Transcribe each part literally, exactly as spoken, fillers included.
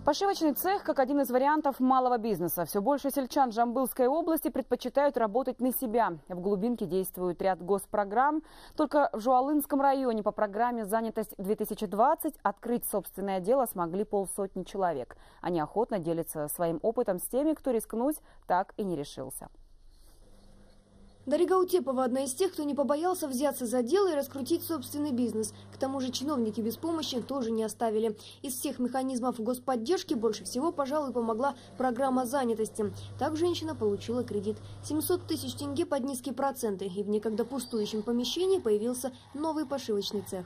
Пошивочный цех как один из вариантов малого бизнеса. Все больше сельчан Жамбылской области предпочитают работать на себя. В глубинке действует ряд госпрограмм. Только в Жуалынском районе по программе «Занятость-две тысячи двадцать» открыть собственное дело смогли полсотни человек. Они охотно делятся своим опытом с теми, кто рискнуть так и не решился. Дарига Утепова – одна из тех, кто не побоялся взяться за дело и раскрутить собственный бизнес. К тому же чиновники без помощи тоже не оставили. Из всех механизмов господдержки больше всего, пожалуй, помогла программа занятости. Так женщина получила кредит. семьсот тысяч тенге под низкие проценты. И в некогда пустующем помещении появился новый пошивочный цех.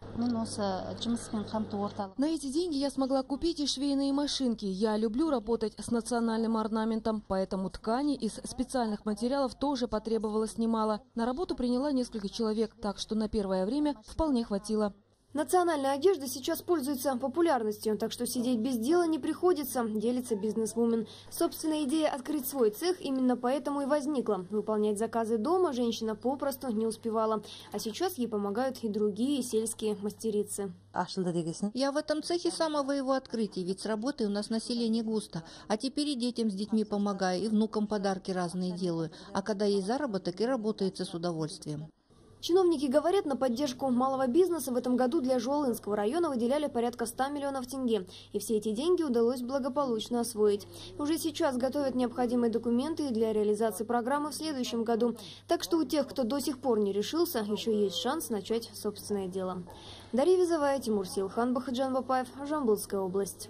На эти деньги я смогла купить и швейные машинки. Я люблю работать с национальным орнаментом, поэтому ткани из специальных материалов тоже потребовалось немало. На работу приняла несколько человек, так что на первое время вполне хватило. Национальная одежда сейчас пользуется популярностью, так что сидеть без дела не приходится, делится бизнесвумен. Собственная идея открыть свой цех именно поэтому и возникла. Выполнять заказы дома женщина попросту не успевала. А сейчас ей помогают и другие сельские мастерицы. Я в этом цехе с самого его открытия, ведь с работой у нас население густо. А теперь и детям с детьми помогаю, и внукам подарки разные делаю. А когда есть заработок, и работается с удовольствием. Чиновники говорят, на поддержку малого бизнеса в этом году для Жуалынского района выделяли порядка ста миллионов тенге. И все эти деньги удалось благополучно освоить. Уже сейчас готовят необходимые документы для реализации программы в следующем году. Так что у тех, кто до сих пор не решился, еще есть шанс начать собственное дело. Дарья Визовая, Тимур Силхан, Бахаджан Бапаев, Жамбылская область.